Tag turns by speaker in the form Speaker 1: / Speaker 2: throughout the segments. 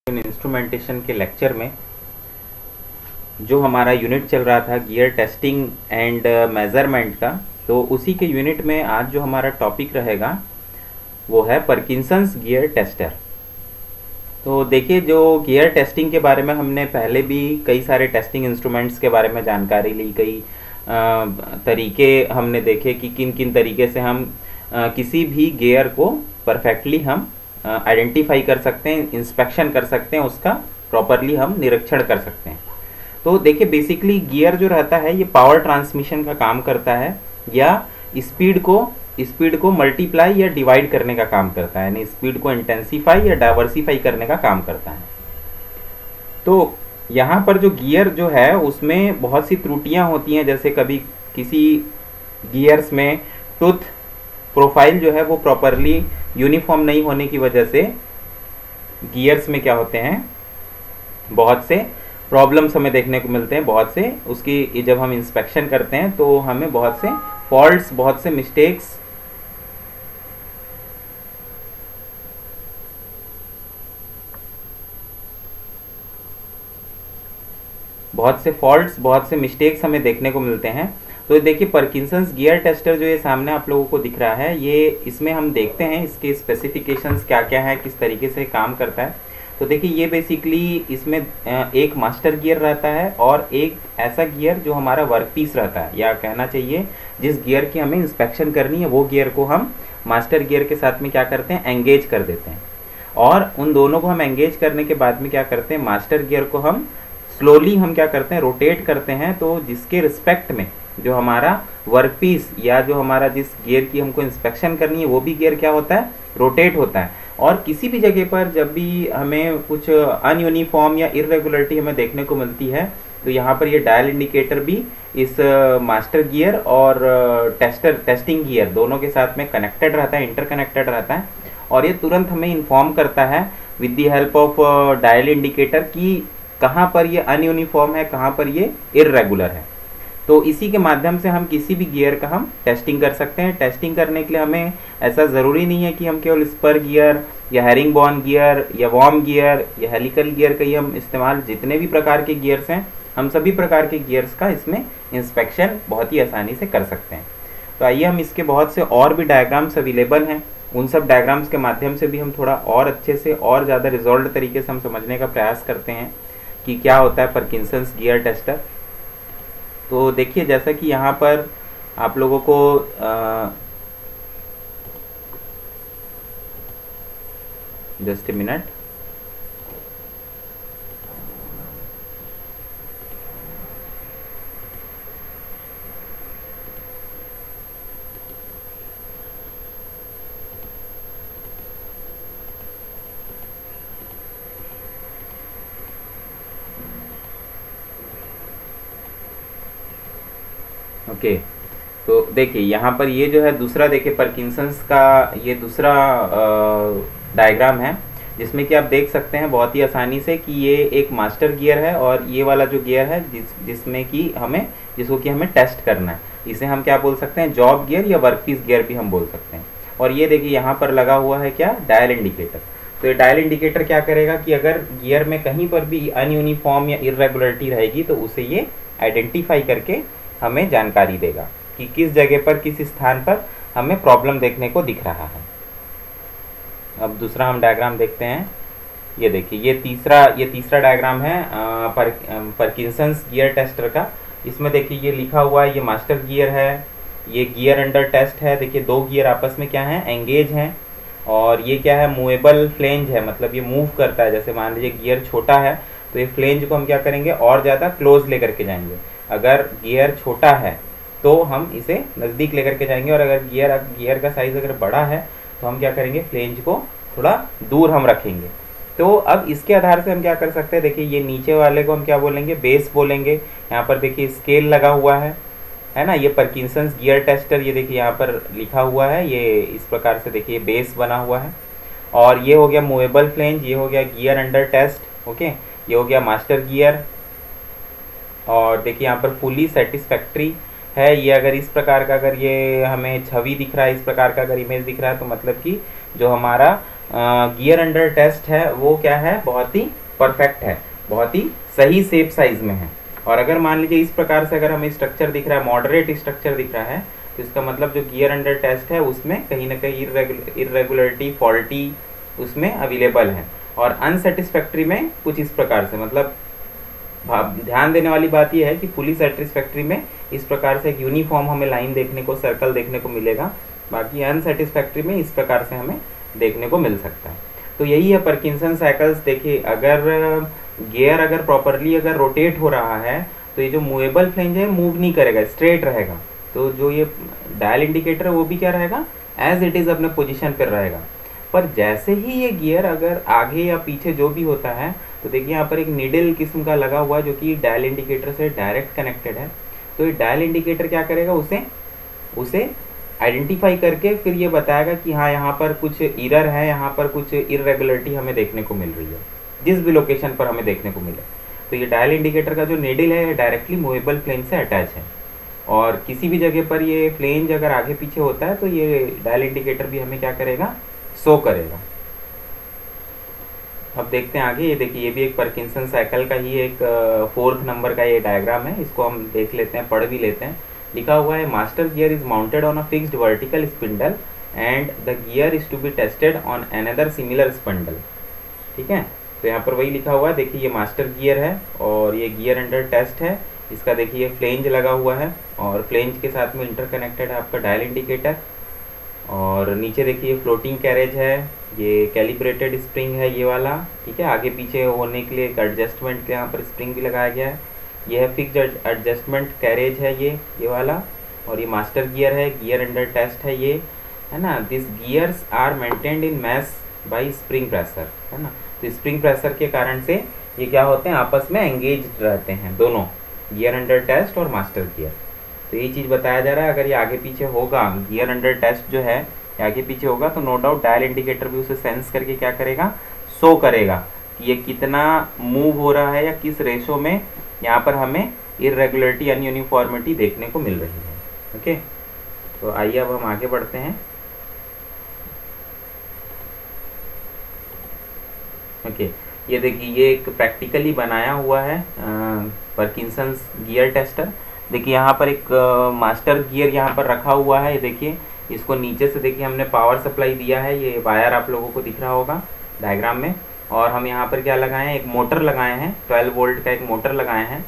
Speaker 1: Instrumentation के lecture में जो हमारा यूनिट चल रहा था गियर टेस्टिंग एंड मेज़रमेंट का, तो उसी के यूनिट में आज जो हमारा टॉपिक रहेगा वो है पार्किंसंस गियर टेस्टर। तो देखिए, जो गियर टेस्टिंग के बारे में हमने पहले भी कई सारे टेस्टिंग इंस्ट्रूमेंट्स के बारे में जानकारी ली, कई तरीके हमने देखे कि किन किन तरीके से हम किसी भी गियर को परफेक्टली हम आइडेंटिफाई कर सकते हैं, इंस्पेक्शन कर सकते हैं, उसका प्रॉपरली हम निरीक्षण कर सकते हैं। तो देखिए, बेसिकली गियर जो रहता है ये पावर ट्रांसमिशन का काम करता है या स्पीड को मल्टीप्लाई या डिवाइड करने का काम करता है, यानी स्पीड को इंटेंसिफाई या डाइवर्सिफाई करने का काम करता है। तो यहाँ पर जो गियर जो है उसमें बहुत सी त्रुटियां होती हैं, जैसे कभी किसी गियर्स में टूथ प्रोफाइल जो है वो प्रॉपरली यूनिफॉर्म नहीं होने की वजह से गियर्स में क्या होते हैं, बहुत से प्रॉब्लम्स हमें देखने को मिलते हैं। बहुत से उसकी जब हम इंस्पेक्शन करते हैं तो हमें बहुत से फॉल्ट्स, बहुत से मिस्टेक्स बहुत से मिस्टेक्स हमें देखने को मिलते हैं। तो देखिए, पार्किंसंस गियर टेस्टर जो ये सामने आप लोगों को दिख रहा है, ये इसमें हम देखते हैं इसके स्पेसिफिकेशंस क्या क्या है, किस तरीके से काम करता है। तो देखिए, ये बेसिकली इसमें एक मास्टर गियर रहता है और एक ऐसा गियर जो हमारा वर्क पीस रहता है, या कहना चाहिए जिस गियर की हमें इंस्पेक्शन करनी है वो गियर को हम मास्टर गियर के साथ में क्या करते हैं, एंगेज कर देते हैं। और उन दोनों को हम एंगेज करने के बाद में क्या करते हैं, मास्टर गियर को हम स्लोली हम क्या करते हैं, रोटेट करते हैं। तो जिसके रिस्पेक्ट में जो हमारा वर्क पीस या जो हमारा जिस गियर की हमको इंस्पेक्शन करनी है वो भी गियर क्या होता है, रोटेट होता है। और किसी भी जगह पर जब भी हमें कुछ अनयूनिफॉर्म या इरेगुलरिटी हमें देखने को मिलती है, तो यहाँ पर ये डायल इंडिकेटर भी इस मास्टर गियर और टेस्टिंग गियर दोनों के साथ में कनेक्टेड रहता है, इंटरकनेक्टेड रहता है। और ये तुरंत हमें इन्फॉर्म करता है with the help of dial indicator कि कहाँ पर ये अनयूनिफॉर्म है, कहाँ पर ये इर्रेगुलर है। तो इसी के माध्यम से हम किसी भी गियर का हम टेस्टिंग कर सकते हैं। टेस्टिंग करने के लिए हमें ऐसा ज़रूरी नहीं है कि हम केवल स्पर गियर या हेरिंगबोन गियर या वॉर्म गियर या हेलिकल गियर का ही हम इस्तेमाल, जितने भी प्रकार के गियर्स हैं हम सभी प्रकार के गियर्स का इसमें इंस्पेक्शन बहुत ही आसानी से कर सकते हैं। तो आइए, हम इसके बहुत से और भी डायग्राम्स अवेलेबल हैं, उन सब डायग्राम्स के माध्यम से भी हम थोड़ा और अच्छे से और ज़्यादा रिजॉल्व तरीके से हम समझने का प्रयास करते हैं कि क्या होता है पार्किंसंस गियर टेस्टर। तो देखिए, जैसा कि यहाँ पर आप लोगों को जस्ट ए मिनट, ओके। तो देखिए, यहाँ पर ये जो है दूसरा, देखिए पार्किंसंस का ये दूसरा डायग्राम है, जिसमें कि आप देख सकते हैं बहुत ही आसानी से कि ये एक मास्टर गियर है और ये वाला जो गियर है जिसमें कि जिसको कि हमें टेस्ट करना है, इसे हम क्या बोल सकते हैं, जॉब गियर या वर्कपीस गियर भी हम बोल सकते हैं। और ये देखिए, यहाँ पर लगा हुआ है क्या, डायल इंडिकेटर। तो ये डायल इंडिकेटर क्या करेगा कि अगर गियर में कहीं पर भी अनयूनिफॉर्म या इरेगुलरिटी रहेगी तो उसे ये आइडेंटिफाई करके हमें जानकारी देगा कि किस जगह पर, किस स्थान पर हमें प्रॉब्लम देखने को दिख रहा है। अब दूसरा हम डायग्राम देखते हैं। ये देखिए, ये तीसरा डायग्राम है पार्किंसंस गियर टेस्टर का। इसमें देखिए ये लिखा हुआ है, ये मास्टर गियर है, ये गियर अंडर टेस्ट है। देखिए, दो गियर आपस में क्या है, एंगेज हैं। और ये क्या है, मूवेबल फ्लेंज है, मतलब ये मूव करता है। जैसे मान लीजिए गियर छोटा है तो ये फ्लेंज को हम क्या करेंगे, और ज़्यादा क्लोज लेकर के जाएंगे। अगर गियर छोटा है तो हम इसे नज़दीक लेकर के जाएंगे, और अगर गियर का साइज़ अगर बड़ा है तो हम क्या करेंगे, फ्लेंज को थोड़ा दूर हम रखेंगे। तो अब इसके आधार से हम क्या कर सकते हैं, देखिए ये नीचे वाले को हम क्या बोलेंगे, बेस बोलेंगे। यहाँ पर देखिए स्केल लगा हुआ है ना, ये पार्किंसंस गियर टेस्टर, ये देखिए यहाँ पर लिखा हुआ है, ये इस प्रकार से देखिए बेस बना हुआ है। और ये हो गया मूवेबल फ्लेंज, ये हो गया गियर अंडर टेस्ट, ओके, ये हो गया मास्टर गियर। और देखिए यहाँ पर फुली सेटिस्फैक्ट्री है। ये अगर इस प्रकार का, अगर ये हमें छवि दिख रहा है, इस प्रकार का अगर इमेज दिख रहा है, तो मतलब कि जो हमारा गियर अंडर टेस्ट है वो क्या है, बहुत ही परफेक्ट है, बहुत ही सही शेप साइज में है। और अगर मान लीजिए इस प्रकार से अगर हमें स्ट्रक्चर दिख रहा है, मॉडरेट स्ट्रक्चर दिख रहा है, तो इसका मतलब जो गियर अंडर टेस्ट है उसमें कहीं ना कहीं इरेगुलरिटी, फॉल्टी उसमें अवेलेबल है। और अनसेटिस्फैक्ट्री में कुछ इस प्रकार से, मतलब ध्यान देने वाली बात यह है कि फुली सेटिस्फैक्ट्री में इस प्रकार से एक यूनिफॉर्म हमें लाइन देखने को, सर्कल देखने को मिलेगा, बाकी अनसेटिस्फैक्ट्री में इस प्रकार से हमें देखने को मिल सकता है। तो यही है पार्किंसन साइकिल्स। देखिए अगर गियर अगर प्रॉपरली अगर रोटेट हो रहा है तो ये जो मूवेबल फ्लेंज है मूव नहीं करेगा, स्ट्रेट रहेगा। तो जो ये डायल इंडिकेटर है वो भी क्या रहेगा, एज इट इज़ अपने पोजीशन पर रहेगा। पर जैसे ही ये गियर अगर आगे या पीछे जो भी होता है, तो देखिए यहाँ पर एक नीडल किस्म का लगा हुआ है जो कि डायल इंडिकेटर से डायरेक्ट कनेक्टेड है। तो ये डायल इंडिकेटर क्या करेगा, उसे आइडेंटिफाई करके फिर ये बताएगा कि हाँ यहाँ पर कुछ एरर है, यहाँ पर कुछ इरेगुलरिटी हमें देखने को मिल रही है, जिस भी लोकेशन पर हमें देखने को मिले। तो ये डायल इंडिकेटर का जो नीडल है डायरेक्टली मूवेबल फ्लेंज से अटैच है, और किसी भी जगह पर ये फ्लेंज अगर आगे पीछे होता है तो ये डायल इंडिकेटर भी हमें क्या करेगा, शो करेगा। अब देखते हैं आगे। ये देखिए ये भी एक पार्किंसन साइकिल का ही एक 4th नंबर का ये डायग्राम है, इसको हम देख लेते हैं, पढ़ भी लेते हैं। लिखा हुआ है master gear is mounted on a fixed vertical spindle and the gear is to be tested on another similar spindle. ठीक है, तो यहाँ पर वही लिखा हुआ है। देखिए ये मास्टर गियर है और ये गियर अंडर टेस्ट है। इसका देखिए फ्लेंज लगा हुआ है और फ्लेंज के साथ में इंटरकनेक्टेड है आपका डायल इंडिकेटर। और नीचे देखिए फ्लोटिंग कैरेज है, ये कैलिब्रेटेड स्प्रिंग है ये वाला। ठीक है, आगे पीछे होने के लिए एक एडजस्टमेंट के यहाँ पर स्प्रिंग भी लगाया गया है। ये है फिक्स्ड एडजस्टमेंट कैरेज है ये वाला। और ये मास्टर गियर है, गियर अंडर टेस्ट है ये, है ना। This gears are maintained in mesh by spring pressure, है ना। तो स्प्रिंग प्रेशर के कारण से ये क्या होते हैं, आपस में एंगेज रहते हैं दोनों, गियर अंडर टेस्ट और मास्टर गियर। तो ये चीज़ बताया जा रहा है, अगर ये आगे पीछे होगा, गियर अंडर टेस्ट जो है ये आगे पीछे होगा, तो नो डाउट डायल इंडिकेटर भी उसे सेंस करके क्या करेगा, शो करेगा कि ये कितना मूव हो रहा है या किस रेशो में यहाँ पर हमें इरेगुलरिटी यानी यूनिफॉर्मिटी देखने को मिल रही है। ओके, तो आइए अब हम आगे बढ़ते हैं। ओके, ये देखिए ये एक प्रैक्टिकली बनाया हुआ है पार्किंसंस गियर टेस्टर। देखिए यहाँ पर एक मास्टर गियर यहाँ पर रखा हुआ है। ये देखिए इसको नीचे से देखिए हमने पावर सप्लाई दिया है, ये वायर आप लोगों को दिख रहा होगा डायग्राम में। और हम यहाँ पर क्या लगाए हैं, एक मोटर लगाए हैं, 12 वोल्ट का एक मोटर लगाए हैं।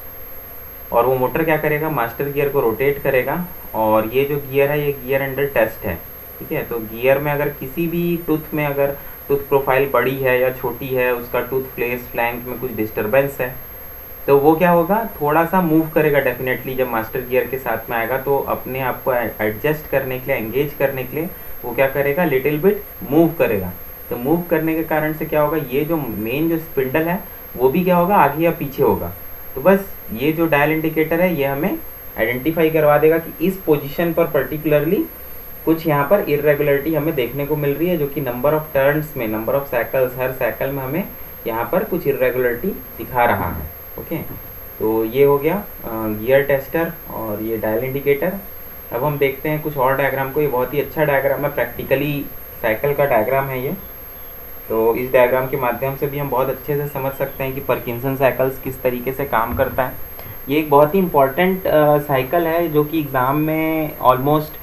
Speaker 1: और वो मोटर क्या करेगा, मास्टर गियर को रोटेट करेगा। और ये जो गियर है ये गियर अंडर टेस्ट है। ठीक है, तो गियर में अगर किसी भी टूथ में अगर टूथ प्रोफाइल बड़ी है या छोटी है, उसका टूथ प्लेस फ्लैंक में कुछ डिस्टर्बेंस है, तो वो क्या होगा, थोड़ा सा मूव करेगा डेफिनेटली। जब मास्टर गियर के साथ में आएगा तो अपने आप को एडजस्ट करने के लिए, एंगेज करने के लिए वो क्या करेगा, लिटिल बिट मूव करेगा। तो मूव करने के कारण से क्या होगा, ये जो मेन जो स्पिंडल है वो भी क्या होगा, आगे या पीछे होगा। तो बस ये जो डायल इंडिकेटर है ये हमें आइडेंटिफाई करवा देगा कि इस पोजीशन पर पर्टिकुलरली कुछ यहाँ पर इरेगुलरिटी हमें देखने को मिल रही है, जो कि नंबर ऑफ टर्न्स में, नंबर ऑफ साइकिल्स, हर साइकिल में हमें यहाँ पर कुछ इरेगुलरिटी दिखा रहा है। ओके, तो ये हो गया गियर टेस्टर और ये डायल इंडिकेटर। अब हम देखते हैं कुछ और डायग्राम को। ये बहुत ही अच्छा डायग्राम है, प्रैक्टिकली साइकिल का डायग्राम है ये। तो इस डायग्राम के माध्यम से भी हम बहुत अच्छे से समझ सकते हैं कि पार्किंसन साइकिल्स किस तरीके से काम करता है। ये एक बहुत ही इम्पॉर्टेंट साइकिल है जो कि एग्ज़ाम में ऑलमोस्ट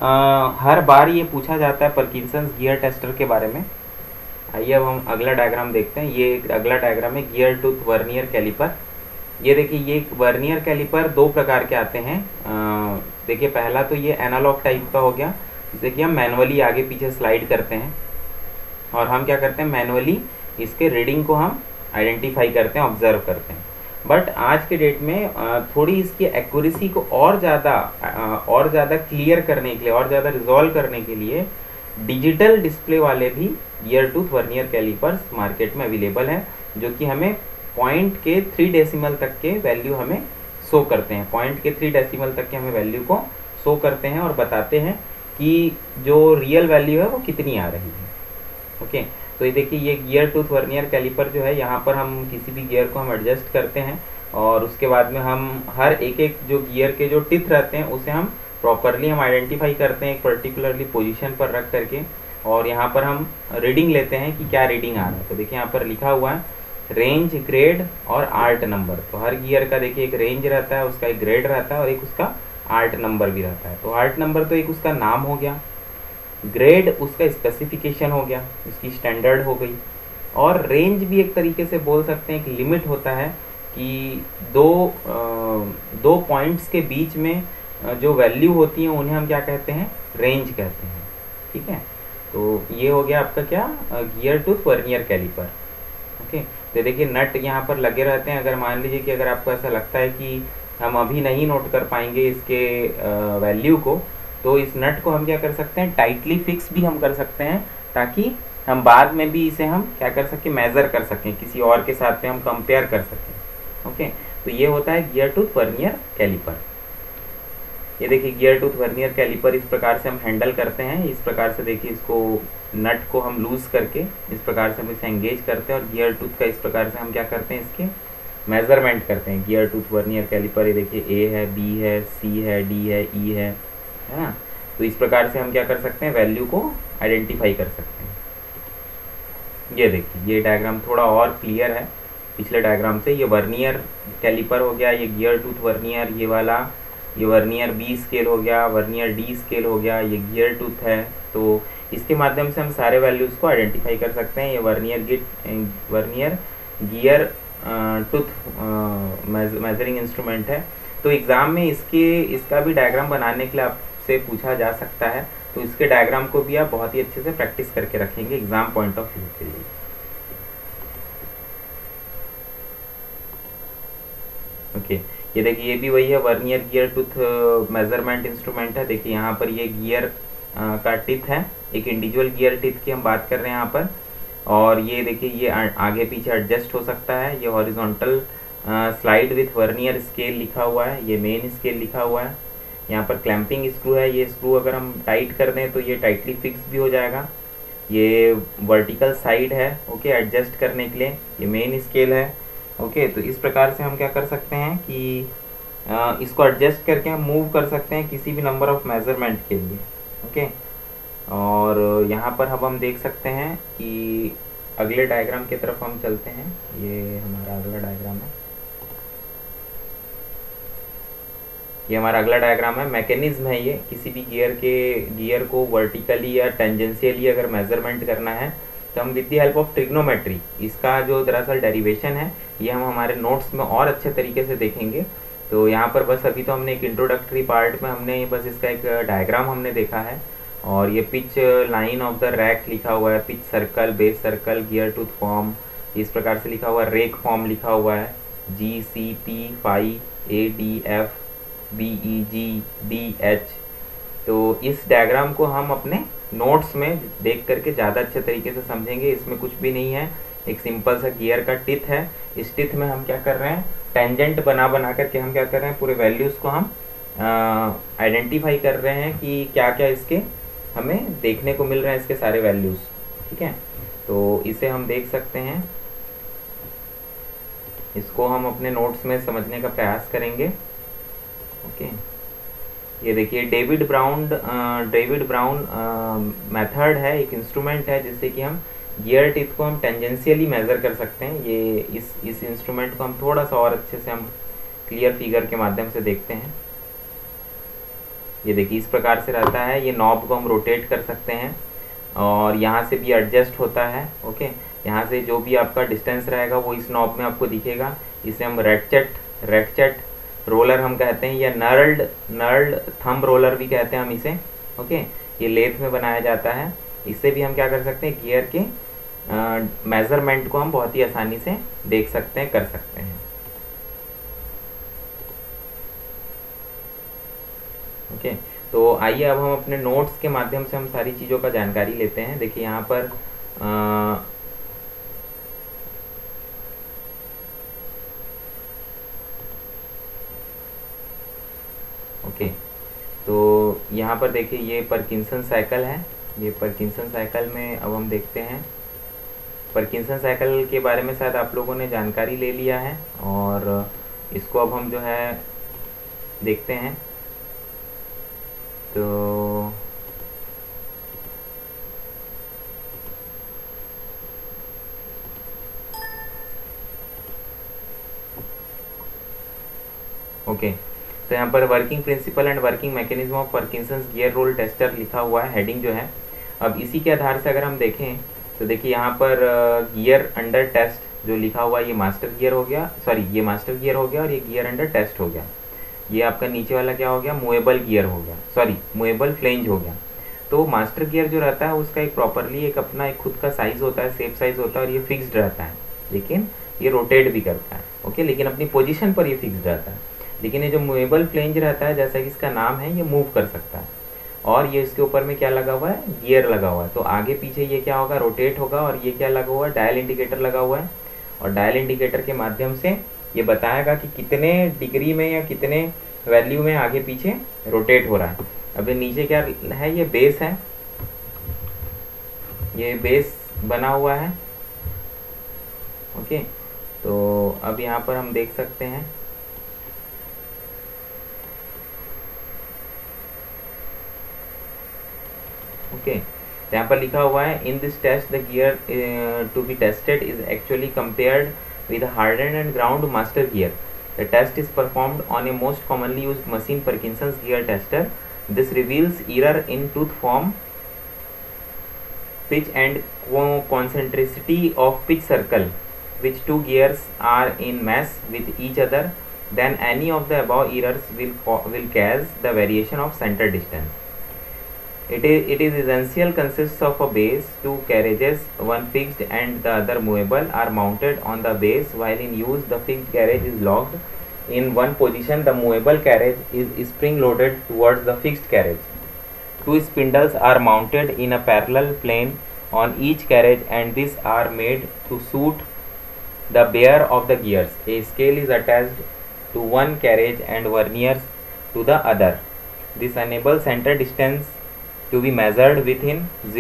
Speaker 1: हर बार ये पूछा जाता है, पार्किंसन गियर टेस्टर के बारे में। आइए अब हम अगला डायग्राम देखते हैं। ये एक अगला डायग्राम है गियर टूथ वर्नियर कैलिपर। ये देखिए ये वर्नियर कैलिपर दो प्रकार के आते हैं। देखिए पहला तो ये एनालॉग टाइप का हो गया, जिसे कि हम मैनुअली आगे पीछे स्लाइड करते हैं और हम क्या करते हैं, मैनुअली इसके रीडिंग को हम आइडेंटिफाई करते हैं, ऑब्जर्व करते हैं। बट आज के डेट में थोड़ी इसकी एक्यूरेसी को और ज़्यादा क्लियर करने के लिए, और ज़्यादा रिजॉल्व करने के लिए डिजिटल डिस्प्ले वाले भी gear tooth vernier callipers market में अवेलेबल हैं, जो कि हमें पॉइंट के 3 डेसिमल तक के वैल्यू हमें शो करते हैं। पॉइंट के 3 डेसिमल तक के हमें वैल्यू को शो करते हैं और बताते हैं कि जो रियल वैल्यू है वो कितनी आ रही है। ओके, तो ये देखिए ये गियर टूथ वर्नियर कैलिपर जो है, यहाँ पर हम किसी भी गियर को हम एडजस्ट करते हैं और उसके बाद में हम हर एक जो गियर के जो टिथ रहते हैं उसे हम प्रॉपरली हम आइडेंटिफाई करते हैं एक पर्टिकुलरली पोजीशन पर रख करके। और यहाँ पर हम रीडिंग लेते हैं कि क्या रीडिंग आ रहा है। तो देखिए यहाँ पर लिखा हुआ है रेंज, ग्रेड और आर्ट नंबर। तो हर गियर का देखिए एक रेंज रहता है, उसका एक ग्रेड रहता है और एक उसका आर्ट नंबर भी रहता है। तो आर्ट नंबर तो एक उसका नाम हो गया, ग्रेड उसका स्पेसिफिकेशन हो गया, उसकी स्टैंडर्ड हो गई, और रेंज भी एक तरीके से बोल सकते हैं, एक लिमिट होता है कि दो पॉइंट्स के बीच में जो वैल्यू होती है उन्हें हम क्या कहते हैं, रेंज कहते हैं। ठीक है, तो ये हो गया आपका क्या, gear tooth vernier calliper. Okay, तो देखिए नट यहाँ पर लगे रहते हैं। अगर मान लीजिए कि अगर आपको ऐसा लगता है कि हम अभी नहीं नोट कर पाएंगे इसके वैल्यू को, तो इस नट को हम क्या कर सकते हैं, टाइटली फिक्स भी हम कर सकते हैं, ताकि हम बाद में भी इसे हम क्या कर सकें, मेज़र कर सकें, किसी और के साथ में हम कंपेयर कर सकें। ओके, तो ये होता है गियर टूथ वर्नियर कैलिपर। ये देखिए गियर टूथ वर्नियर कैलिपर इस प्रकार से हम हैंडल करते हैं। इस प्रकार से देखिए इसको नट को हम लूज़ करके इस प्रकार से हम इसे एंगेज करते हैं, और गियर टूथ का इस प्रकार से हम क्या करते हैं, इसके मेज़रमेंट करते हैं। गियर टूथ वर्नियर कैलिपर ये देखिए ए है, बी है, सी है, डी है, ई है ना। तो इस प्रकार से हम क्या कर सकते हैं, वैल्यू को आइडेंटिफाई कर सकते हैं। ये देखिए ये डायग्राम थोड़ा और क्लियर है पिछले डायग्राम से। ये वर्नियर कैलिपर हो गया, ये गियर टूथ वर्नियर, ये वाला ये वर्नियर बी स्केल हो गया, वर्नियर डी स्केल हो गया, ये गियर टूथ है। तो इसके माध्यम से हम सारे वैल्यूज़ को आइडेंटिफाई कर सकते हैं। ये vernier gear tooth measuring instrument है। तो एग्ज़ाम में इसका भी डायग्राम बनाने के लिए आपसे पूछा जा सकता है, तो इसके डायग्राम को भी आप बहुत ही अच्छे से प्रैक्टिस करके रखेंगे एग्ज़ाम पॉइंट ऑफ व्यू के लिए। ओके, ये देखिए ये भी वही है, vernier gear tooth measurement instrument है। देखिए यहाँ पर ये गियर का टिथ है, एक इंडिविजुअल गियर टिथ की हम बात कर रहे हैं यहाँ पर। और ये देखिए ये आगे पीछे एडजस्ट हो सकता है। ये horizontal slide with vernier scale लिखा हुआ है, ये मेन स्केल लिखा हुआ है। यहाँ पर क्लैंपिंग स्क्रू है, ये स्क्रू अगर हम टाइट कर दें तो ये टाइटली फिक्स भी हो जाएगा। ये वर्टिकल साइड है, ओके, एडजस्ट करने के लिए। ये मेन स्केल है। ओके, तो इस प्रकार से हम क्या कर सकते हैं कि इसको एडजस्ट करके हम मूव कर सकते हैं किसी भी नंबर ऑफ मेजरमेंट के लिए। ओके, और यहाँ पर अब हम देख सकते हैं कि अगले डायग्राम की तरफ हम चलते हैं। ये हमारा अगला डायग्राम है, ये हमारा अगला डायग्राम है। मैकेनिज्म है ये, किसी भी गियर को वर्टिकली या टेंजेंशियली अगर मेजरमेंट करना है तो हम with the help of trigonometry, इसका जो दरअसल डेरिवेशन है ये हम हमारे नोट्स में और अच्छे तरीके से देखेंगे। तो यहाँ पर बस अभी तो हमने एक इंट्रोडक्टरी पार्ट में हमने बस इसका एक डायग्राम हमने देखा है। और ये pitch line of the rack लिखा हुआ है, pitch circle, base circle, gear tooth form इस प्रकार से लिखा हुआ है, रेक फॉर्म लिखा हुआ है, G C P phi A D F B E G D H. तो इस डायग्राम को हम अपने नोट्स में देख करके ज़्यादा अच्छे तरीके से समझेंगे। इसमें कुछ भी नहीं है, एक सिंपल सा गियर का टिथ है। इस टिथ में हम क्या कर रहे हैं, टेंजेंट बना करके हम क्या कर रहे हैं, पूरे वैल्यूज़ को हम आइडेंटिफाई कर रहे हैं कि क्या क्या इसके हमें देखने को मिल रहे हैं, इसके सारे वैल्यूज़। ठीक है, तो इसे हम देख सकते हैं, इसको हम अपने नोट्स में समझने का प्रयास करेंगे। ओके, ये देखिए डेविड ब्राउन मेथड है, एक इंस्ट्रूमेंट है जिससे कि हम गियर टिथ को हम टेंजेंशियली मेज़र कर सकते हैं। ये इस इंस्ट्रूमेंट को हम थोड़ा सा और अच्छे से हम क्लियर फिगर के माध्यम से देखते हैं। ये देखिए इस प्रकार से रहता है, ये नॉब को हम रोटेट कर सकते हैं और यहाँ से भी एडजस्ट होता है। ओके, यहाँ से जो भी आपका डिस्टेंस रहेगा वो इस नॉब में आपको दिखेगा। इसे हम रेक्चेट रोलर हम कहते हैं, या नर्ल्ड थंब रोलर भी कहते हैं हम इसे। ओके, ये लेथ में बनाया जाता है। इससे भी हम क्या कर सकते हैं, गियर के मेज़रमेंट को हम बहुत ही आसानी से देख सकते हैं, कर सकते हैं। ओके, तो आइए अब हम अपने नोट्स के माध्यम से हम सारी चीज़ों का जानकारी लेते हैं। देखिए यहाँ पर ओके, तो यहाँ पर देखिए ये पार्किंसन साइकिल है। ये पार्किंसन साइकिल में अब हम देखते हैं, पार्किंसन साइकिल के बारे में शायद आप लोगों ने जानकारी ले लिया है, और इसको अब हम जो है देखते हैं। तो ओके, तो यहाँ पर working principle and working mechanism of Parkinson's gear roll tester लिखा हुआ है, हेडिंग जो है। अब इसी के आधार से अगर हम देखें तो देखिए यहाँ पर गियर अंडर टेस्ट जो लिखा हुआ है ये मास्टर गियर हो गया, सॉरी ये मास्टर गियर हो गया और ये गियर अंडर टेस्ट हो गया। ये आपका नीचे वाला क्या हो गया, मूवेबल गियर हो गया, सॉरी मूवेबल फ्लेंज हो गया। तो मास्टर गियर जो रहता है उसका एक प्रॉपरली एक अपना एक खुद का साइज होता है, सेफ साइज होता है और ये फिक्स्ड रहता है, लेकिन ये रोटेट भी करता है। ओके, लेकिन अपनी पोजीशन पर ये फिक्स्ड रहता है। लेकिन ये जो मूवेबल फ्लेंज रहता है, जैसा कि इसका नाम है, ये मूव कर सकता है। और ये इसके ऊपर में क्या लगा हुआ है, गियर लगा हुआ है। तो आगे पीछे ये क्या होगा, रोटेट होगा। और ये क्या लगा हुआ है, डायल इंडिकेटर लगा हुआ है। और डायल इंडिकेटर के माध्यम से ये बताएगा कि कितने डिग्री में या कितने वैल्यू में आगे पीछे रोटेट हो रहा है। अब ये नीचे क्या है, ये बेस है, ये बेस बना हुआ है। ओके, तो अब यहाँ पर हम देख सकते हैं ओके, यहाँ पर लिखा हुआ है in this test the gear to be tested is actually compared with a hardened and ground master gear. The test is performed on a most commonly used machine, Parkinson's gear tester. This reveals error in tooth form, pitch and concentricity of pitch circle, which two gears are in mass with each other. Then any of the above errors will cause the variation of center distance. It is essential consists of a base, two carriages, one fixed and the other movable, are mounted on the base. While in use, the fixed carriage is locked in one position. The movable carriage is spring loaded towards the fixed carriage. Two spindles are mounted in a parallel plane on each carriage, and these are made to suit the wear of the gears. A scale is attached to one carriage and verniers to the other. This enables center distance to be measured within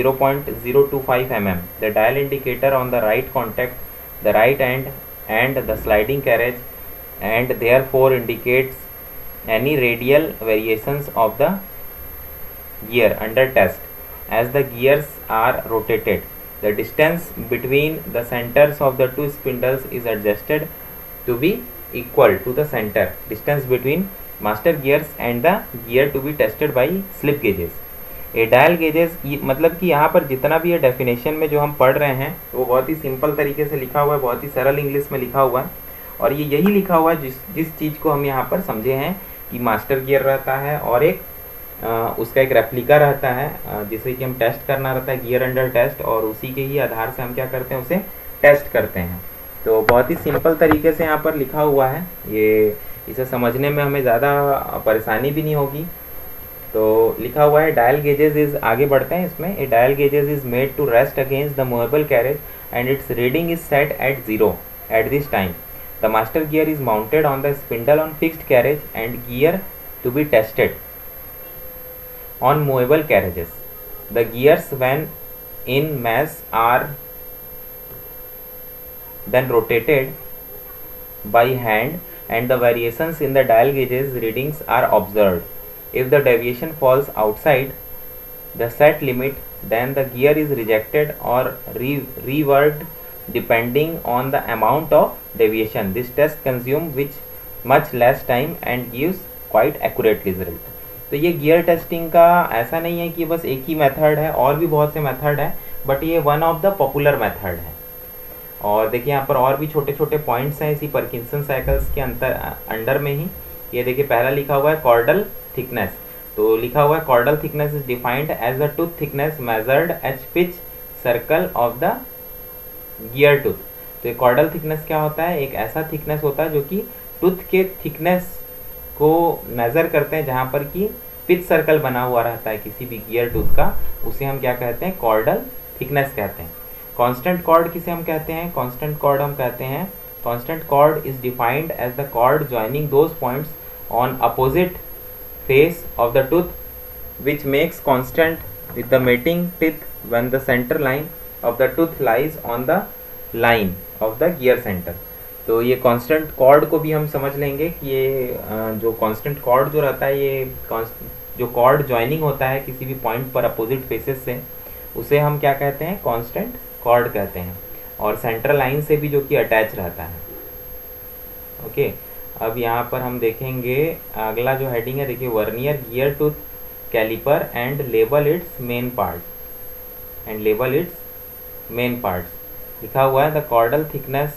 Speaker 1: 0.025 mm. The dial indicator on the right contact the right end and the sliding carriage, and therefore indicates any radial variations of the gear under test. As the gears are rotated, the distance between the centers of the two spindles is adjusted to be equal to the center distance between master gears and the gear to be tested by slip gauges. A dial gauges, मतलब कि यहाँ पर जितना भी ये definition में जो हम पढ़ रहे हैं वो बहुत ही सिंपल तरीके से लिखा हुआ है, बहुत ही सरल इंग्लिश में लिखा हुआ है। और ये यही लिखा हुआ है जिस चीज़ को हम यहाँ पर समझे हैं कि मास्टर गियर रहता है और एक उसका एक रेप्लिका रहता है जिसे कि हम टेस्ट करना रहता है, गियर अंडर टेस्ट, और उसी के ही आधार से हम क्या करते हैं, उसे टेस्ट करते हैं। तो बहुत ही सिंपल तरीके से यहाँ पर लिखा हुआ है, ये इसे समझने में हमें ज़्यादा परेशानी भी नहीं होगी। तो लिखा हुआ है डायल गेजेस इज, आगे बढ़ते हैं इसमें। A dial gauges is made to rest against the movable carriage and its reading is set at 0 at this time. The master gear is mounted on the spindle on fixed carriage and gear to be tested on movable carriages. The gears when in mass are then rotated by hand and the variations in the dial gauges readings are observed. If the deviation falls outside the set limit, then the gear is rejected or reworked depending on the amount of deviation. This test consumes much less time and gives quite accurate result. तो ये gear testing का ऐसा नहीं है कि बस एक ही method है, और भी बहुत से मेथड है, बट ये one of the popular method है। और देखिए यहाँ पर और भी छोटे छोटे पॉइंट्स हैं इसी पार्किंसन साइकिल्स के अंडर में ही। ये देखिए पहला लिखा हुआ है कॉर्डल थिकनेस, तो लिखा हुआ है chordal thickness is defined as the tooth thickness measured each pitch circle of the gear tooth. तो ये कॉर्डल थिकनेस क्या होता है, एक ऐसा थिकनेस होता है जो कि टूथ के थिकनेस को मेज़र करते हैं, जहाँ पर कि पिच सर्कल बना हुआ रहता है किसी भी गियर टूथ का, उसे हम क्या कहते हैं, कॉर्डल थिकनेस कहते हैं। कांस्टेंट कॉर्ड किसे हम कहते हैं, कांस्टेंट कॉर्ड हम कहते हैं, constant chord is defined as the chord joining those points on opposite face of the tooth which makes constant with the mating teeth when the centre line of the tooth lies on the line of the gear centre. तो ये constant cord को भी हम समझ लेंगे कि ये जो कांस्टेंट कॉर्ड जो रहता है, ये जो कॉर्ड जॉइनिंग होता है किसी भी पॉइंट पर अपोजिट फेसेस से, उसे हम क्या कहते हैं, कांस्टेंट कॉर्ड कहते हैं। और सेंट्रल लाइन से भी जो कि अटैच रहता है। ओके, अब यहाँ पर हम देखेंगे अगला जो हेडिंग है, देखिए vernier gear tooth calliper and label its main parts लिखा हुआ है। The chordal thickness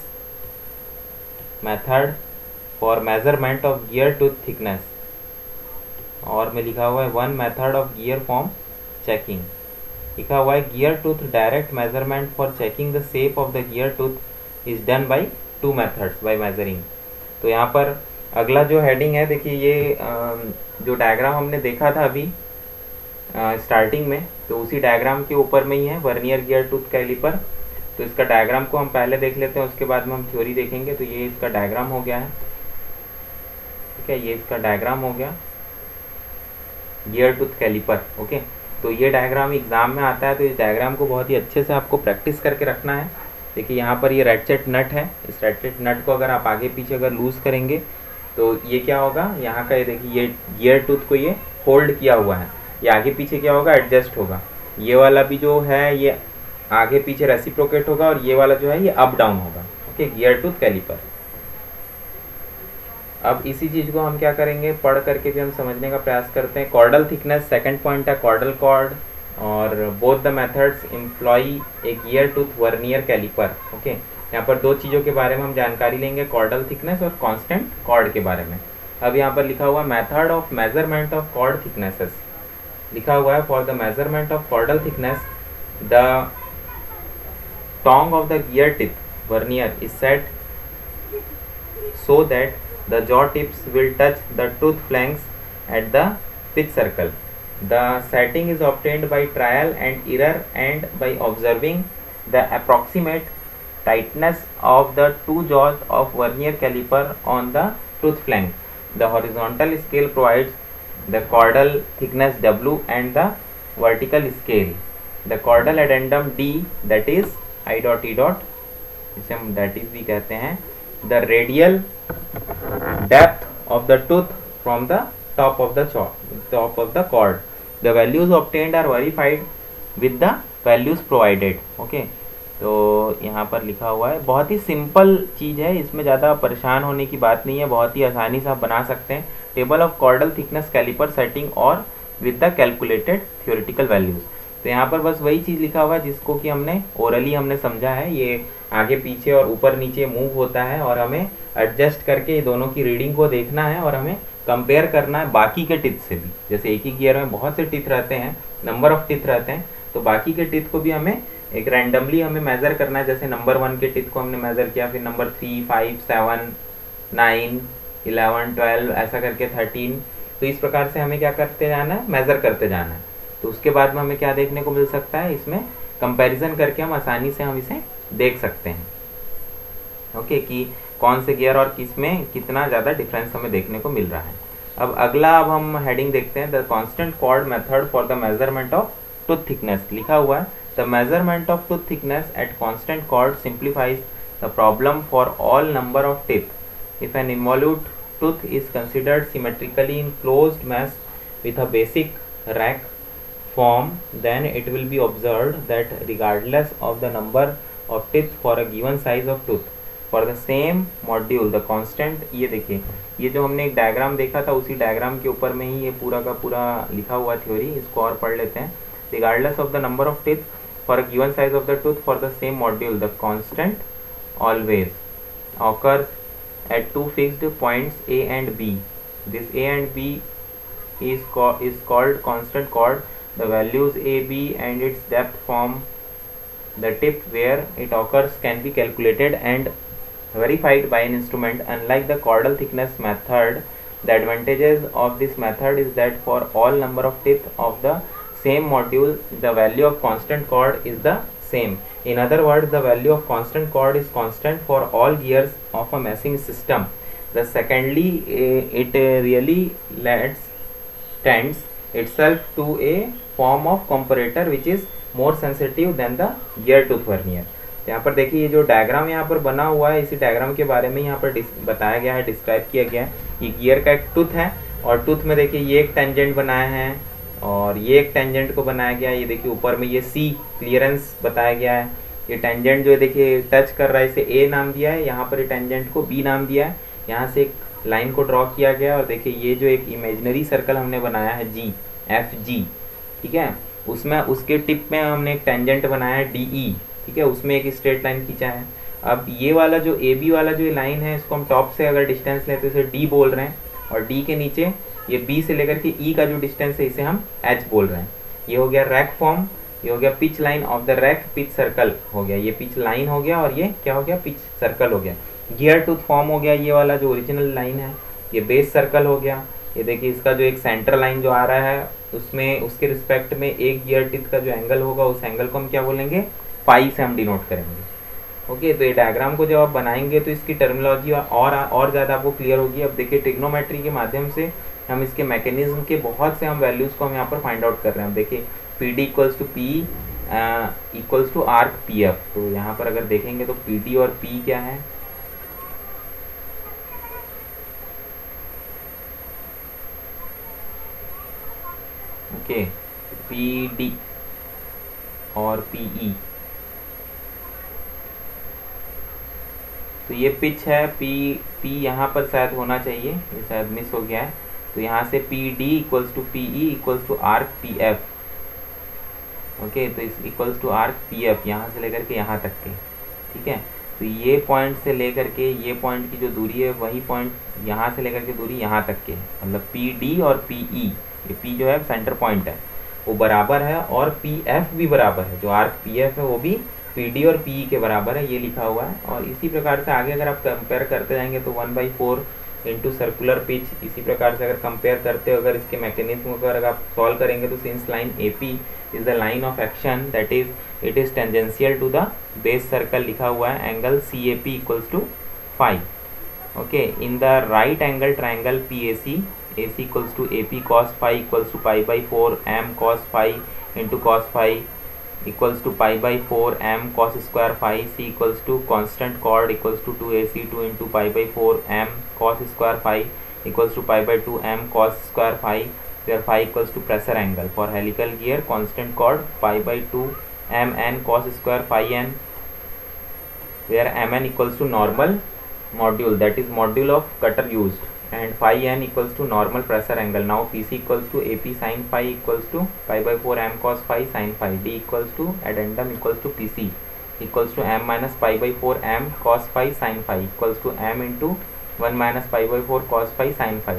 Speaker 1: method for measurement of gear tooth thickness, और में लिखा हुआ है one method of gear form checking. लिखा हुआ है gear tooth direct measurement for checking the shape of the gear tooth is done by two methods by measuring. तो यहाँ पर अगला जो हेडिंग है, देखिए ये जो डायग्राम हमने देखा था अभी स्टार्टिंग में, तो उसी डायग्राम के ऊपर में ही है वर्नियर गियर टूथ कैलिपर। तो इसका डायग्राम को हम पहले देख लेते हैं, उसके बाद में हम थ्योरी देखेंगे। तो ये इसका डायग्राम हो गया है, ठीक है, ये इसका डायग्राम हो गया गियर टूथ कैलिपर। ओके, तो ये डायग्राम एग्जाम में आता है, तो इस डायग्राम को बहुत ही अच्छे से आपको प्रैक्टिस करके रखना है। देखिए यहाँ पर ये रेटचेट नट है, इस रेटचेट नट को अगर आप आगे पीछे अगर लूज़ करेंगे तो ये क्या होगा, यहाँ का ये देखिए ये गियर टूथ को ये होल्ड किया हुआ है, ये आगे पीछे क्या होगा, एडजस्ट होगा। ये वाला भी जो है ये आगे पीछे रेसिप्रोकेट होगा, और ये वाला जो है ये अप डाउन होगा। Okay, gear tooth calliper. अब इसी चीज़ को हम क्या करेंगे, पढ़ करके भी हम समझने का प्रयास करते हैं। कॉर्डल थिकनेस, सेकंड पॉइंट है कॉर्डल कॉर्ड, और both the methods employ a gear tooth vernier calliper. Okay, यहाँ पर दो चीज़ों के बारे में हम जानकारी लेंगे, कॉर्डल थिकनेस और कांस्टेंट कॉर्ड के बारे में। अब यहाँ पर लिखा हुआ है method of measurement of chord thicknesses. लिखा हुआ है for the measurement of chordal thickness the tongue of the gear tip vernier is set so that the jaw tips will touch the tooth flanks at the pitch circle. The setting is obtained by trial and error and by observing the approximate tightness of the two jaws of vernier caliper on the tooth flank. The horizontal scale provides the caudal thickness W and the vertical scale the caudal addendum D, that is I dot E dot, इसे हम that is भी कहते हैं, the radial depth of the tooth from the top of the jaw, top of the cord. The values obtained are verified with the values provided. Okay, तो यहाँ पर लिखा हुआ है, बहुत ही सिंपल चीज़ है, इसमें ज़्यादा परेशान होने की बात नहीं है, बहुत ही आसानी से आप बना सकते हैं। Table of chordal thickness calliper setting और with the calculated theoretical values. तो यहाँ पर बस वही चीज़ लिखा हुआ है जिसको कि हमने ओरली हमने समझा है, ये आगे पीछे और ऊपर नीचे मूव होता है, और हमें एडजस्ट करके दोनों की रीडिंग को देखना है और हमें कंपेयर करना है बाकी के टिथ से भी। जैसे एक ही गियर में बहुत से टिथ रहते हैं, नंबर ऑफ टिथ रहते हैं, तो बाकी के टिथ को भी हमें एक रैंडमली हमें मेज़र करना है। जैसे नंबर 1 के टिथ को हमने मेज़र किया, फिर नंबर 3, 5, 7, 9, 11, 12 ऐसा करके 13। तो इस प्रकार से हमें क्या करते जाना है, मेज़र करते जाना है। तो उसके बाद में हमें क्या देखने को मिल सकता है, इसमें कंपैरिजन करके हम आसानी से हम इसे देख सकते हैं। ओके, कि कौन से गियर और किस में कितना ज़्यादा डिफरेंस हमें देखने को मिल रहा है। अब अगला अब हम हेडिंग देखते हैं, the constant chord method for the measurement of tooth thickness. लिखा हुआ है the measurement of tooth thickness at constant chord simplifies the problem for all number of teeth if an involute tooth is considered symmetrically in closed mesh with a basic rack form, then it will be observed that regardless of the number of teeth for a given size of tooth for the same module the constant, ये देखिए ये जो हमने एक diagram देखा था उसी diagram के ऊपर में ही ये पूरा का पूरा लिखा हुआ थ्योरी, इसको और पढ़ लेते हैं। regardless of the number of teeth for a given size of the tooth for the same module the constant always occurs at two fixed points A and B. This A and B is called constant chord. The values A, B and its depth from the tip where it occurs can be calculated and verified by an instrument. Unlike the caudal thickness method, the advantages of this method is that for all number of teeth of the same module, the value of constant chord is the same. In other words, the value of constant chord is constant for all gears of a meshing system. The secondly, it really tends itself to a form of comparator which is more sensitive than the gear tooth vernier. यहाँ पर देखिए ये जो diagram यहाँ पर बना हुआ है, इसी डायग्राम के बारे में यहाँ पर बताया गया है, डिस्क्राइब किया गया है। ये गियर का एक टूथ है, और टूथ में देखिए ये एक टेंजेंट बनाया है और ये एक टेंजेंट को बनाया गया है। ये देखिए ऊपर में ये सी क्लियरेंस बताया गया है। ये टेंजेंट जो है देखिए टच कर रहा है, इसे ए नाम दिया है, यहाँ पर ये टेंजेंट को बी नाम दिया है। यहाँ से एक लाइन को ड्रॉ किया गया, और देखिए ये जो एक इमेजिनरी सर्कल हमने बनाया है जी, एफ जी, ठीक है, उसमें उसके टिप में हमने एक टेंजेंट बनाया है डी ई, ठीक है, उसमें एक स्ट्रेट लाइन खींचा है। अब ये वाला जो ए बी वाला जो लाइन है, इसको हम टॉप से अगर डिस्टेंस लें तो इसे डी बोल रहे हैं, और डी के नीचे ये बी से लेकर के ई का जो डिस्टेंस है इसे हम एच बोल रहे हैं। ये हो गया रैक फॉर्म, ये हो गया pitch line of the rack, pitch circle हो गया, ये पिच लाइन हो गया, और ये क्या हो गया, पिच सर्कल हो गया। गियर टूथ फॉर्म हो गया, ये वाला जो ओरिजिनल लाइन है, ये बेस सर्कल हो गया। ये देखिए इसका जो एक सेंटर लाइन जो आ रहा है, उसमें उसके रिस्पेक्ट में एक गियर टिथ का जो एंगल होगा, उस एंगल को हम क्या बोलेंगे, पाई से हम डिनोट करेंगे। ओके, तो ये डायग्राम को जब आप बनाएंगे तो इसकी टर्मिनोलॉजी और ज़्यादा आपको क्लियर होगी। अब देखिए ट्रिग्नोमेट्री के माध्यम से हम इसके मैकेनिज्म के बहुत से हम वैल्यूज़ को हम यहाँ पर फाइंड आउट कर रहे हैं। अब देखिए P D equals to P equals to arc P F, तो यहाँ पर अगर देखेंगे तो पी डी और पी क्या है, ओके, पी डी और पी ई, तो ये पिच है, पी यहाँ पर शायद होना चाहिए, ये शायद मिस हो गया है, तो यहाँ से P D equals to P E equals to arc P F, okay, तो इस equals to arc P F यहाँ से लेकर के यहाँ तक के, ठीक है। तो ये पॉइंट से लेकर के ये पॉइंट की जो दूरी है, वही पॉइंट यहाँ से लेकर के दूरी यहाँ तक के, मतलब पी डी और पी ई, ये पी जो है सेंटर पॉइंट है वो बराबर है, और पी एफ भी बराबर है, जो आर्क पी एफ है वो भी पी डी और पी ई के बराबर है, ये लिखा हुआ है। और इसी प्रकार से आगे अगर आप कंपेयर करते जाएंगे तो 1/4 इंटू सर्कुलर पिच, इसी प्रकार से अगर कंपेयर करते हो, अगर इसके मैकेनिज्म को अगर आप सॉल्व करेंगे तो since line A P is the line of action, that is it is tangential to the base circle, लिखा हुआ है angle C A P equals to 5, okay, in the right angle triangle P A C, A C equals to A P cos phi equals to π/4 m cos phi into cos phi equals to π/4 m cos square phi, c equals to constant chord equals to 2ac 2 into π/4 m cos square phi equals to π/2 m cos square phi, where phi equals to pressure angle. For helical gear, constant chord π/2 m n cos square phi n, where mn equals to normal module, that is module of cutter used, and phi n equals to normal pressure angle. Now PC equals to AP sin phi equals to π/4 m cos phi sin phi, D equals to addendum equals to PC equals to m minus π/4 m cos phi sin phi equals to m into 1 minus π/4 cos phi sin phi.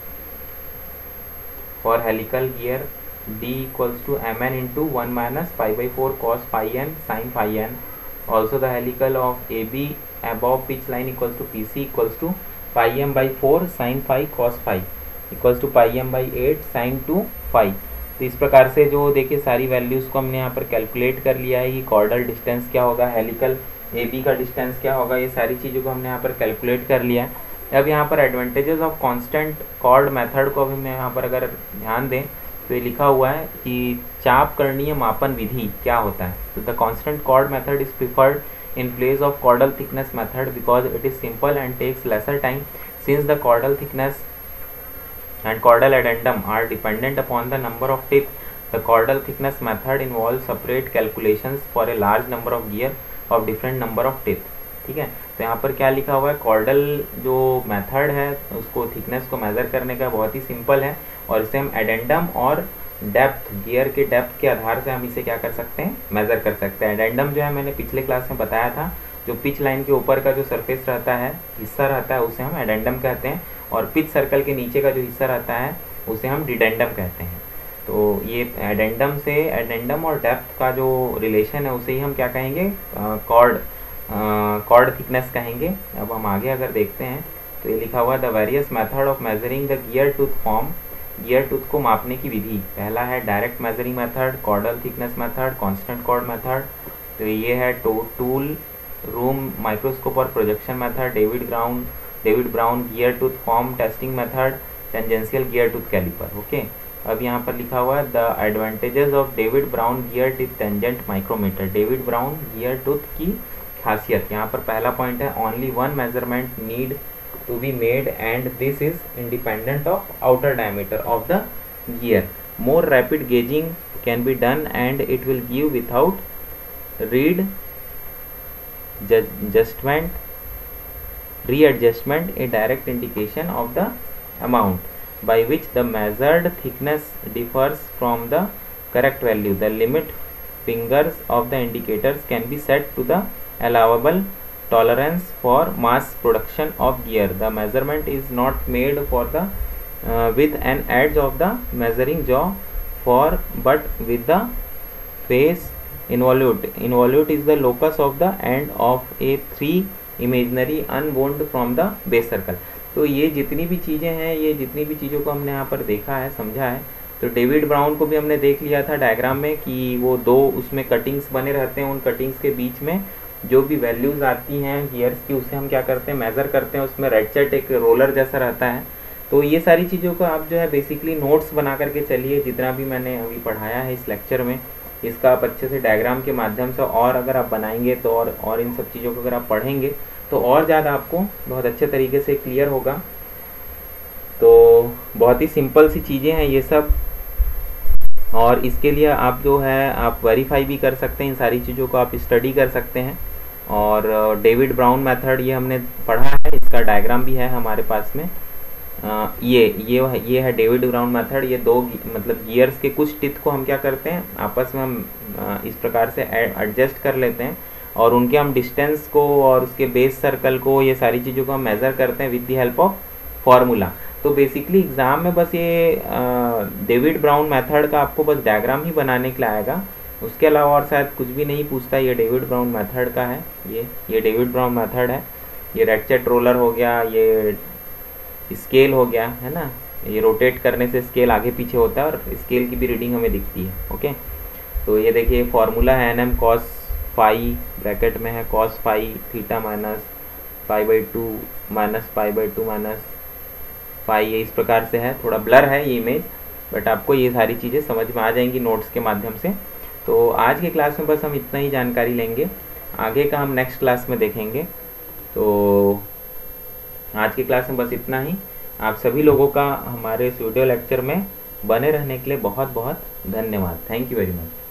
Speaker 1: For helical gear, D equals to mn into 1 minus π/4 cos phi n sin phi n. Also the helical of AB above pitch line equals to PC equals to πm/4 sin phi cos phi equals to πm/8 sin 2 phi। तो इस प्रकार से जो देखिए सारी values को हमने यहाँ पर कैलकुलेट कर लिया है, ये कॉर्डल डिस्टेंस क्या होगा, हेलिकल ए बी का डिस्टेंस क्या होगा, ये सारी चीज़ों को हमने यहाँ पर कैलकुलेट कर लिया है। अब यहाँ पर advantages of constant chord method को हमने यहाँ पर अगर ध्यान दें तो ये लिखा हुआ है कि चाप करणीय मापन विधि क्या होता है। तो the constant chord method is preferred in place of caudal thickness method because it is simple and takes lesser time, since the caudal thickness and caudal addendum are dependent upon the number of teeth. The caudal thickness method involves separate calculations for a large number of gear of different number of teeth। ठीक है, तो यहाँ पर क्या लिखा हुआ है, chordal जो मेथड है उसको थिकनेस को मेज़र करने का बहुत ही सिंपल है, और इसे हम एडेंडम और डेप्थ, गियर के डेप्थ के आधार से हम इसे क्या कर सकते हैं, मेज़र कर सकते हैं। एडेंडम जो है मैंने पिछले क्लास में बताया था, जो पिच लाइन के ऊपर का जो सरफेस रहता है, हिस्सा रहता है, उसे हम एडेंडम कहते हैं, और पिच सर्कल के नीचे का जो हिस्सा रहता है उसे हम डिडेंडम कहते हैं। तो ये एडेंडम से, एडेंडम और डेप्थ का जो रिलेशन है उसे ही हम क्या कहेंगे, कॉर्ड थिकनेस कहेंगे। अब हम आगे अगर देखते हैं तो ये लिखा हुआ है the various method of measuring the gear tooth form, gear tooth को मापने की विधि। पहला है direct measuring method, chordal thickness method, constant chord method. तो ये है टूल रूम माइक्रोस्कोप और projection method, David Brown gear tooth form testing method, tangential gear tooth calliper. Okay, अब यहाँ पर लिखा हुआ है the advantages of David Brown gear tooth tangent micrometer. David Brown gear tooth की खासियत, यहाँ पर पहला पॉइंट है only one measurement need to be made and this is independent of outer diameter of the gear. More rapid gauging can be done and it will give without read adjustment readjustment a direct indication of the amount by which the measured thickness differs from the correct value. The limit fingers of the indicators can be set to the allowable tolerance for mass production of gear. The measurement is not made for the with an edge of the measuring jaw for but with the face involute. Involute is the locus of the end of a three imaginary unwound from the base circle. तो ये जितनी भी चीज़ें हैं, ये जितनी भी चीज़ों को हमने यहाँ पर देखा है, समझा है। तो डेविड ब्राउन को भी हमने देख लिया था डायग्राम में कि वो दो उसमें कटिंग्स बने रहते हैं, उन कटिंग्स के बीच में जो भी वैल्यूज़ आती हैं गियर्स की उसे हम क्या करते हैं, मेज़र करते हैं। उसमें रेडसेट एक रोलर जैसा रहता है। तो ये सारी चीज़ों को आप जो है बेसिकली नोट्स बना करके चलिए, जितना भी मैंने अभी पढ़ाया है इस लेक्चर में इसका आप अच्छे से डायग्राम के माध्यम से और अगर आप बनाएंगे तो और इन सब चीज़ों को अगर आप पढ़ेंगे तो और ज़्यादा आपको बहुत अच्छे तरीके से क्लियर होगा। तो बहुत ही सिंपल सी चीज़ें हैं ये सब, और इसके लिए आप जो है आप वेरीफाई भी कर सकते हैं, इन सारी चीज़ों को आप स्टडी कर सकते हैं। और डेविड ब्राउन मेथड ये हमने पढ़ा है, इसका डायग्राम भी है हमारे पास में। ये है डेविड ब्राउन मेथड। ये दो मतलब गियर्स के कुछ टिथ को हम क्या करते हैं आपस में हम इस प्रकार से एडजस्ट कर लेते हैं और उनके हम डिस्टेंस को और उसके बेस सर्कल को, ये सारी चीज़ों को हम मेज़र करते हैं with the help of formula. तो बेसिकली एग्ज़ाम में बस ये डेविड ब्राउन मेथड का आपको बस डायग्राम ही बनाने के लिए आएगा, उसके अलावा और शायद कुछ भी नहीं पूछता। ये डेविड ब्राउन मेथड का है, ये डेविड ब्राउन मेथड है। ये रेडसेट रोलर हो गया, ये स्केल हो गया, है ना। ये रोटेट करने से स्केल आगे पीछे होता है और स्केल की भी रीडिंग हमें दिखती है। ओके, तो ये देखिए फॉर्मूला है NM cos फाई, ब्रैकेट में है cos phi theta minus π/2 minus π/2 minus phi. ये इस प्रकार से है, थोड़ा ब्लर है ये इमेज, बट आपको ये सारी चीज़ें समझ में आ जाएंगी नोट्स के माध्यम से। तो आज के क्लास में बस हम इतना ही जानकारी लेंगे, आगे का हम नेक्स्ट क्लास में देखेंगे। तो आज की क्लास में बस इतना ही। आप सभी लोगों का हमारे इस वीडियो लेक्चर में बने रहने के लिए बहुत बहुत धन्यवाद। Thank you very much.